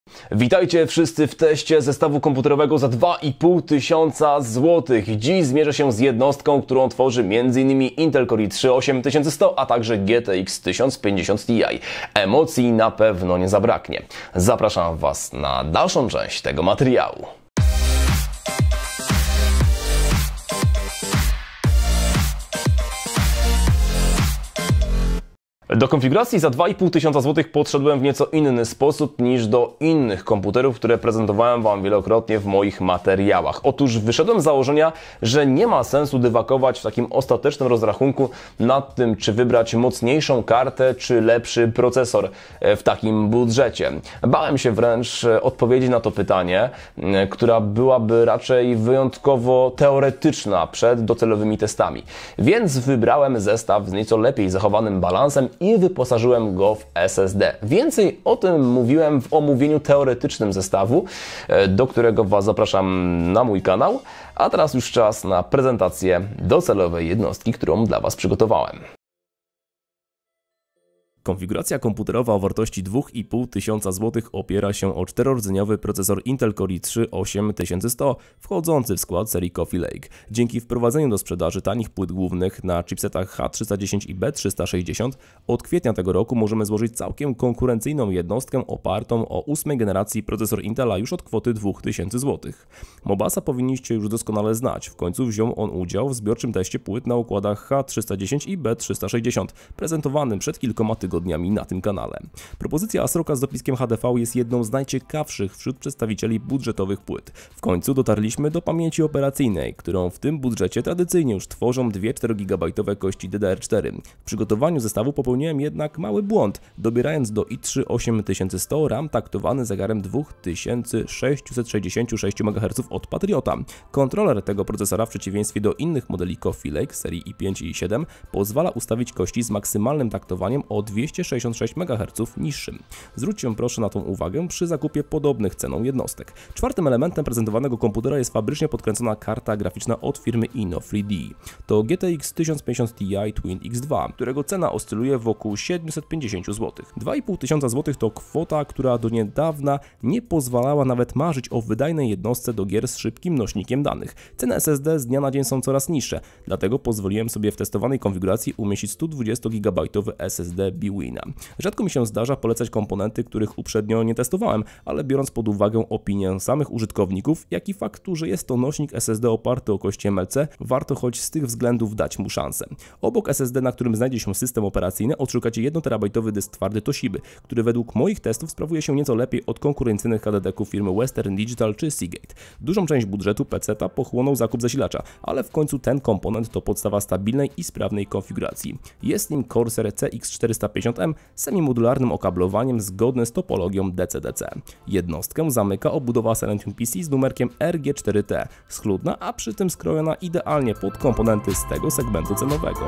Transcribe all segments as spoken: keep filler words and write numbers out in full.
Witajcie wszyscy w teście zestawu komputerowego za dwa i pół tysiąca złotych. Dziś zmierzę się z jednostką, którą tworzy między innymi Intel Core i trzy osiem tysiąc sto, a także G T X tysiąc pięćdziesiąt Ti. Emocji na pewno nie zabraknie. Zapraszam Was na dalszą część tego materiału. Do konfiguracji za dwa i pół tysiąca złotych podszedłem w nieco inny sposób niż do innych komputerów, które prezentowałem Wam wielokrotnie w moich materiałach. Otóż wyszedłem z założenia, że nie ma sensu dywakować w takim ostatecznym rozrachunku nad tym, czy wybrać mocniejszą kartę, czy lepszy procesor w takim budżecie. Bałem się wręcz odpowiedzi na to pytanie, która byłaby raczej wyjątkowo teoretyczna przed docelowymi testami. Więc wybrałem zestaw z nieco lepiej zachowanym balansem i wyposażyłem go w S S D. Więcej o tym mówiłem w omówieniu teoretycznym zestawu, do którego Was zapraszam na mój kanał, a teraz już czas na prezentację docelowej jednostki, którą dla Was przygotowałem. Konfiguracja komputerowa o wartości dwa i pół tysiąca złotych opiera się o czterordzeniowy procesor Intel Core i trzy osiem tysiąc sto wchodzący w skład serii Coffee Lake. Dzięki wprowadzeniu do sprzedaży tanich płyt głównych na chipsetach H trzysta dziesięć i B trzysta sześćdziesiąt od kwietnia tego roku możemy złożyć całkiem konkurencyjną jednostkę opartą o ósmej generacji procesor Intela już od kwoty dwóch tysięcy złotych. Mobasa powinniście już doskonale znać, w końcu wziął on udział w zbiorczym teście płyt na układach H trzysta dziesięć i B trzysta sześćdziesiąt prezentowanym przed kilkoma tygodniami tygodniami na tym kanale. Propozycja ASRoCa z dopiskiem H D V jest jedną z najciekawszych wśród przedstawicieli budżetowych płyt. W końcu dotarliśmy do pamięci operacyjnej, którą w tym budżecie tradycyjnie już tworzą dwie czterogigabajtowe kości D D R cztery. W przygotowaniu zestawu popełniłem jednak mały błąd, dobierając do i trzy osiem tysiąc sto RAM taktowany zegarem dwa tysiące sześćset sześćdziesiąt sześć megaherców od Patriota. Kontroler tego procesora w przeciwieństwie do innych modeli Coffee Lake serii i pięć i i siedem pozwala ustawić kości z maksymalnym taktowaniem o dwieście sześćdziesiąt sześć megaherców niższym. Zwróćcie proszę na tą uwagę przy zakupie podobnych ceną jednostek. Czwartym elementem prezentowanego komputera jest fabrycznie podkręcona karta graficzna od firmy Ino trzy D. To G T X tysiąc pięćdziesiąt Ti Twin X dwa, którego cena oscyluje wokół siedemset pięćdziesiąt złotych. dwa i pół tysiąca złotych to kwota, która do niedawna nie pozwalała nawet marzyć o wydajnej jednostce do gier z szybkim nośnikiem danych. Ceny S S D z dnia na dzień są coraz niższe, dlatego pozwoliłem sobie w testowanej konfiguracji umieścić sto dwudziestogigabajtowy S S D Bwina. Rzadko mi się zdarza polecać komponenty, których uprzednio nie testowałem, ale biorąc pod uwagę opinię samych użytkowników, jak i faktu, że jest to nośnik S S D oparty o kości M L C, warto choć z tych względów dać mu szansę. Obok S S D, na którym znajdzie się system operacyjny, odszukacie jeden terabajtowy dysk twardy Toshiby, który według moich testów sprawuje się nieco lepiej od konkurencyjnych H D D-ków firmy Western Digital czy Seagate. Dużą część budżetu peceta pochłonął zakup zasilacza, ale w końcu ten komponent to podstawa stabilnej i sprawnej konfiguracji. Jest nim Corsair C X czterysta pięćdziesiąt M semimodularnym okablowaniem zgodne z topologią D C D C. Jednostkę zamyka obudowa Silentium P C z numerkiem R G cztery T, schludna, a przy tym skrojona idealnie pod komponenty z tego segmentu cenowego.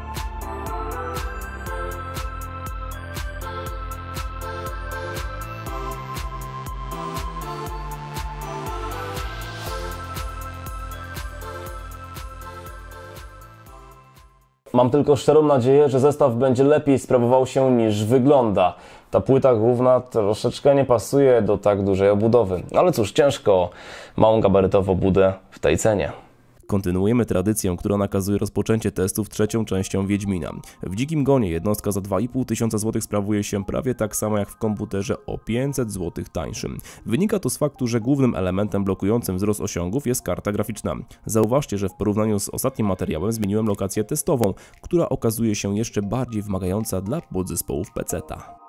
Mam tylko szczerą nadzieję, że zestaw będzie lepiej sprawował się niż wygląda. Ta płyta główna troszeczkę nie pasuje do tak dużej obudowy. Ale cóż, ciężko małą gabarytową budę w tej cenie. Kontynuujemy tradycję, która nakazuje rozpoczęcie testów trzecią częścią Wiedźmina. W Dzikim Gonie jednostka za dwa i pół tysiąca złotych sprawuje się prawie tak samo jak w komputerze o pięćset złotych tańszym. Wynika to z faktu, że głównym elementem blokującym wzrost osiągów jest karta graficzna. Zauważcie, że w porównaniu z ostatnim materiałem zmieniłem lokację testową, która okazuje się jeszcze bardziej wymagająca dla podzespołów peceta.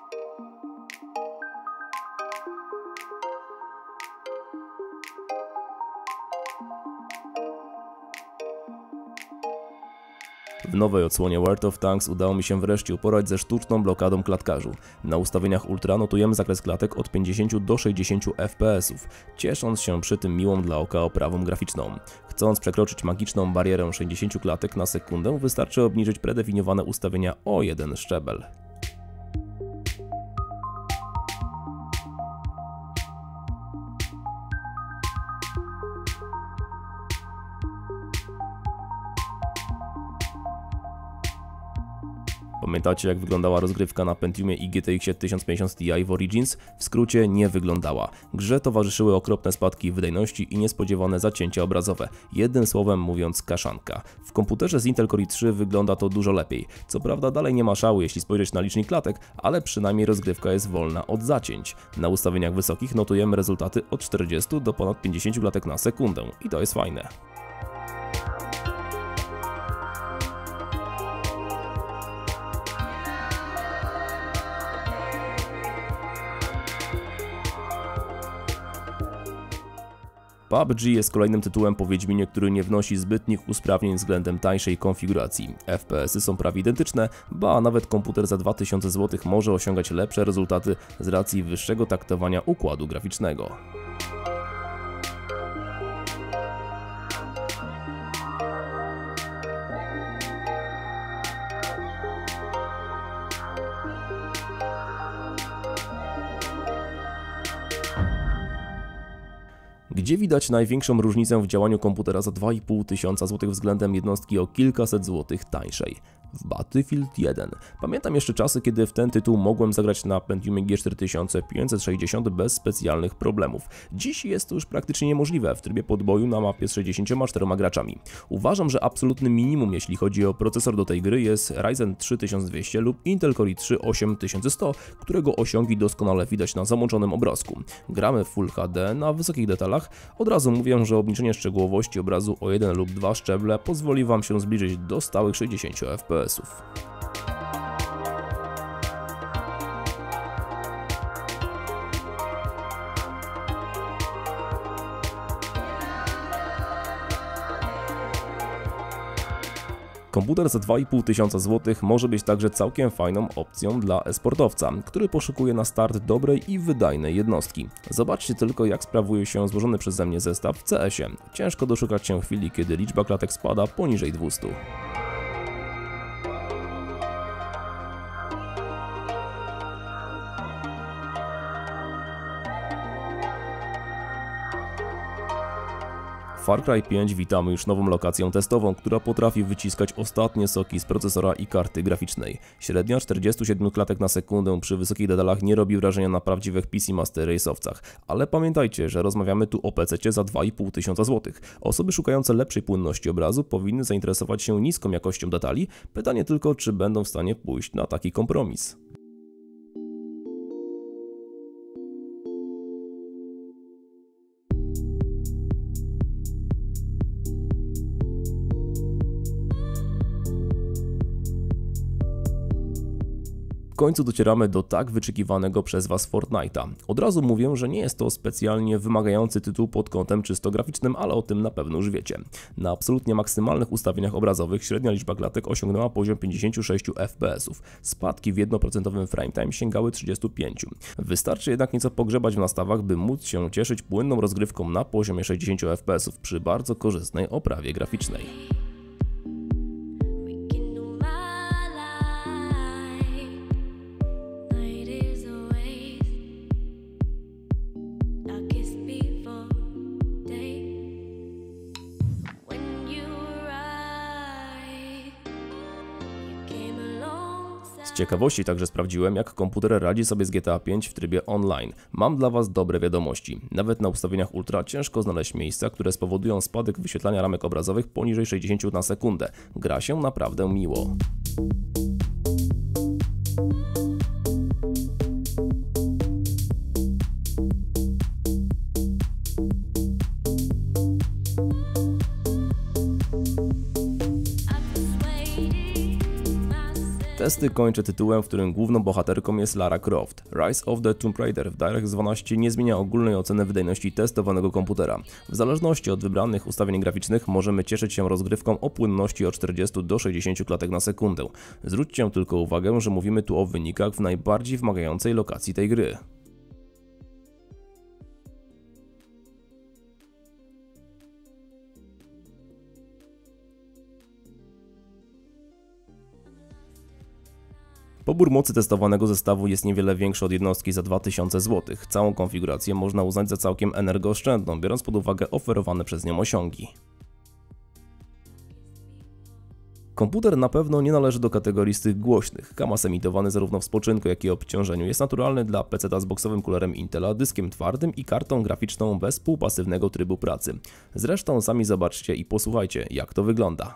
W nowej odsłonie World of Tanks udało mi się wreszcie uporać ze sztuczną blokadą klatkarzu. Na ustawieniach Ultra notujemy zakres klatek od pięćdziesięciu do sześćdziesięciu F P S ów, ciesząc się przy tym miłą dla oka oprawą graficzną. Chcąc przekroczyć magiczną barierę sześćdziesięciu klatek na sekundę, wystarczy obniżyć predefiniowane ustawienia o jeden szczebel. Pamiętacie, jak wyglądała rozgrywka na Pentiumie i G T X tysiąc pięćdziesiąt Ti w Origins? W skrócie, nie wyglądała. Grze towarzyszyły okropne spadki wydajności i niespodziewane zacięcia obrazowe. Jednym słowem mówiąc, kaszanka. W komputerze z Intel Core i trzy wygląda to dużo lepiej. Co prawda dalej nie ma szału, jeśli spojrzeć na licznik klatek, ale przynajmniej rozgrywka jest wolna od zacięć. Na ustawieniach wysokich notujemy rezultaty od czterdziestu do ponad pięćdziesięciu klatek na sekundę i to jest fajne. P U B G jest kolejnym tytułem po Wiedźminie, który nie wnosi zbytnich usprawnień względem tańszej konfiguracji. F P S y są prawie identyczne, ba nawet komputer za dwa tysiące złotych może osiągać lepsze rezultaty z racji wyższego taktowania układu graficznego. Gdzie widać największą różnicę w działaniu komputera za dwa i pół tysiąca złotych względem jednostki o kilkaset złotych tańszej? W Battlefield jeden. Pamiętam jeszcze czasy, kiedy w ten tytuł mogłem zagrać na Pentiumie G cztery tysiące pięćset sześćdziesiąt bez specjalnych problemów. Dziś jest to już praktycznie niemożliwe w trybie podboju na mapie z sześćdziesięcioma czterema graczami. Uważam, że absolutnym minimum, jeśli chodzi o procesor do tej gry, jest Ryzen trzy tysiąc dwieście lub Intel Core i trzy osiem tysięcy sto, którego osiągi doskonale widać na załączonym obrazku. Gramy w Full H D na wysokich detalach. Od razu mówię, że obniżenie szczegółowości obrazu o jeden lub dwa szczeble pozwoli Wam się zbliżyć do stałych sześćdziesięciu F P S ów. Komputer za dwa i pół tysiąca złotych może być także całkiem fajną opcją dla e-sportowca, który poszukuje na start dobrej i wydajnej jednostki. Zobaczcie tylko, jak sprawuje się złożony przeze mnie zestaw w C S ie. Ciężko doszukać się chwili, kiedy liczba klatek spada poniżej dwustu. Far Cry pięć witamy już nową lokacją testową, która potrafi wyciskać ostatnie soki z procesora i karty graficznej. Średnia czterdzieści siedem klatek na sekundę przy wysokich detalach nie robi wrażenia na prawdziwych P C Master Race'owcach, ale pamiętajcie, że rozmawiamy tu o pececie za dwa i pół tysiąca złotych. Osoby szukające lepszej płynności obrazu powinny zainteresować się niską jakością detali, pytanie tylko, czy będą w stanie pójść na taki kompromis. W końcu docieramy do tak wyczekiwanego przez Was Fortnite'a. Od razu mówię, że nie jest to specjalnie wymagający tytuł pod kątem czysto graficznym, ale o tym na pewno już wiecie. Na absolutnie maksymalnych ustawieniach obrazowych średnia liczba klatek osiągnęła poziom pięćdziesięciu sześciu F P S ów. Spadki w jednoprocentowym frame time sięgały trzydziestu pięciu. Wystarczy jednak nieco pogrzebać w nastawach, by móc się cieszyć płynną rozgrywką na poziomie sześćdziesięciu F P S ów przy bardzo korzystnej oprawie graficznej. Z ciekawości także sprawdziłem, jak komputer radzi sobie z G T A pięć w trybie online. Mam dla Was dobre wiadomości. Nawet na ustawieniach Ultra ciężko znaleźć miejsca, które spowodują spadek wyświetlania ramek obrazowych poniżej sześćdziesięciu na sekundę. Gra się naprawdę miło. Testy kończę tytułem, w którym główną bohaterką jest Lara Croft. Rise of the Tomb Raider w DirectX dwanaście nie zmienia ogólnej oceny wydajności testowanego komputera. W zależności od wybranych ustawień graficznych możemy cieszyć się rozgrywką o płynności od czterdziestu do sześćdziesięciu klatek na sekundę. Zwróćcie tylko uwagę, że mówimy tu o wynikach w najbardziej wymagającej lokacji tej gry. Pobór mocy testowanego zestawu jest niewiele większy od jednostki za dwa tysiące złotych. Całą konfigurację można uznać za całkiem energooszczędną, biorąc pod uwagę oferowane przez nią osiągi. Komputer na pewno nie należy do kategorii z tych głośnych. Kamas emitowany zarówno w spoczynku, jak i obciążeniu jest naturalny dla peceta z boksowym kulerem Intela, dyskiem twardym i kartą graficzną bez półpasywnego trybu pracy. Zresztą sami zobaczcie i posłuchajcie, jak to wygląda.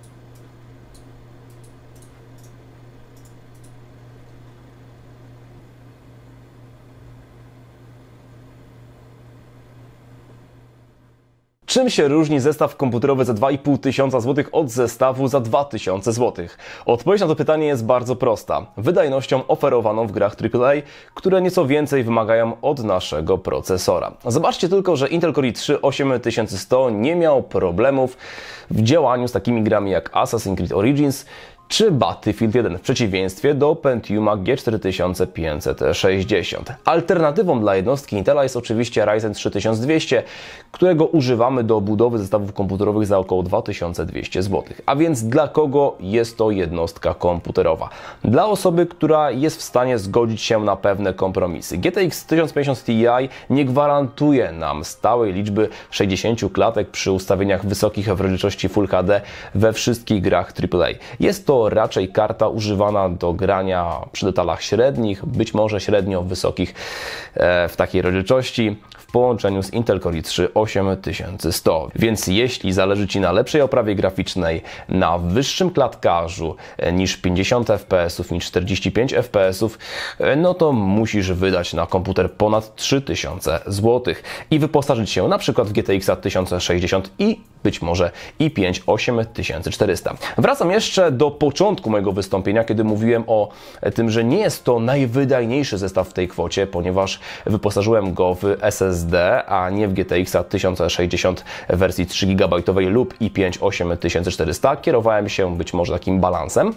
Czym się różni zestaw komputerowy za dwa i pół tysiąca złotych od zestawu za dwa tysiące złotych? Odpowiedź na to pytanie jest bardzo prosta. Wydajnością oferowaną w grach triple A, które nieco więcej wymagają od naszego procesora. Zobaczcie tylko, że Intel Core i trzy osiem tysięcy sto nie miał problemów w działaniu z takimi grami jak Assassin's Creed Origins czy Battlefield jeden, w przeciwieństwie do Pentiuma G cztery tysiące pięćset sześćdziesiąt. Alternatywą dla jednostki Intela jest oczywiście Ryzen trzy tysiące dwieście, którego używamy do budowy zestawów komputerowych za około dwa tysiące dwieście złotych. A więc dla kogo jest to jednostka komputerowa? Dla osoby, która jest w stanie zgodzić się na pewne kompromisy. G T X tysiąc pięćdziesiąt Ti nie gwarantuje nam stałej liczby sześćdziesięciu klatek przy ustawieniach wysokich w rozdzielczości Full H D we wszystkich grach triple A. Jest to raczej karta używana do grania przy detalach średnich, być może średnio wysokich e, w takiej rozdzielczości w połączeniu z Intel Core i trzy osiem tysięcy sto. Więc jeśli zależy Ci na lepszej oprawie graficznej, na wyższym klatkarzu e, niż pięćdziesiąt F P S ów, niż czterdzieści pięć F P S ów, e, no to musisz wydać na komputer ponad trzy tysiące złotych i wyposażyć się na przykład w G T X tysiąc sześćdziesiąt i być może i pięć osiem tysięcy czterysta. Wracam jeszcze do początku mojego wystąpienia, kiedy mówiłem o tym, że nie jest to najwydajniejszy zestaw w tej kwocie, ponieważ wyposażyłem go w S S D, a nie w G T X tysiąc sześćdziesiąt w wersji trzy gigabajtowej lub i pięć osiem tysięcy czterysta. Kierowałem się być może takim balansem.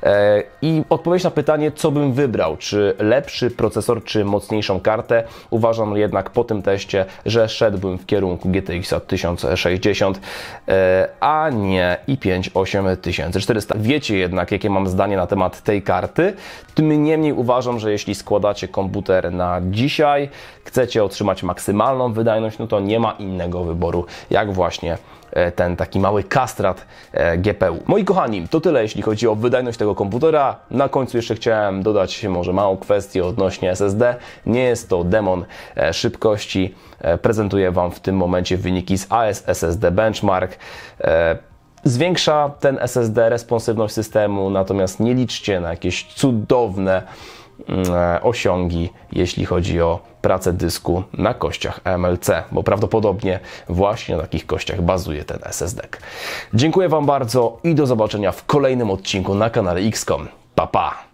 I odpowiedź na pytanie, co bym wybrał, czy lepszy procesor, czy mocniejszą kartę, uważam jednak po tym teście, że szedłbym w kierunku G T X tysiąc sześćdziesiąt, a nie i pięć osiem tysięcy czterysta. Wiecie jednak, jakie mam zdanie na temat tej karty. Tym niemniej uważam, że jeśli składacie komputer na dzisiaj, chcecie otrzymać maksymalną wydajność, no to nie ma innego wyboru, jak właśnie ten taki mały kastrat G P U. Moi kochani, to tyle jeśli chodzi o wydajność tego komputera. Na końcu jeszcze chciałem dodać może małą kwestię odnośnie S S D. Nie jest to demon szybkości. Prezentuję Wam w tym momencie wyniki z A S S S D Benchmark. Zwiększa ten S S D responsywność systemu, natomiast nie liczcie na jakieś cudowne osiągi, jeśli chodzi o pracę dysku na kościach A M L C, bo prawdopodobnie właśnie na takich kościach bazuje ten S S D. Dziękuję Wam bardzo i do zobaczenia w kolejnym odcinku na kanale X COM. Pa, pa!